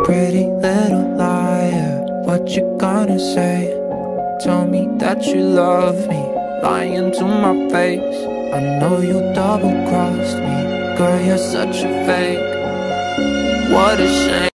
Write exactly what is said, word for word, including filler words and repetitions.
Pretty little liar, what you gonna say? Tell me that you love me, lying to my face. I know you double-crossed me, girl, you're such a fake. What a shame.